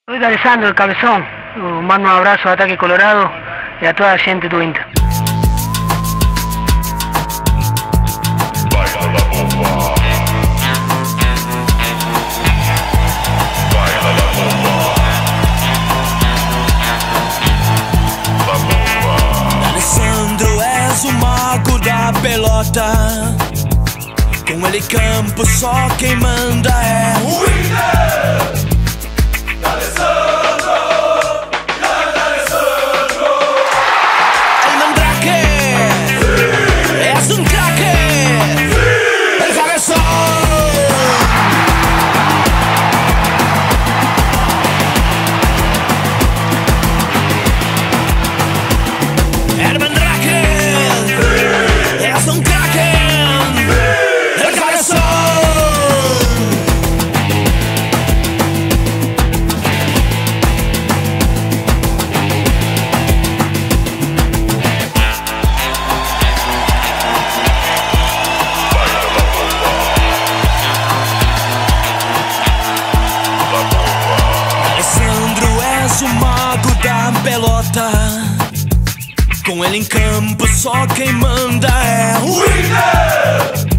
Soy de Alessandro, el cabezón. Mando un abrazo a Ataque Colorado y a toda la gente do Inter. Alessandro és o mago da pelota. Com ele em campo só quem manda é o Inter. Alessandro, grande Alessandro. El Mandrake, és um craque. El cabezón. El Mandrake, és um craque. El cabezón. Alessandro és o mago da pelota. Com ele em campo só quem manda é o Inter.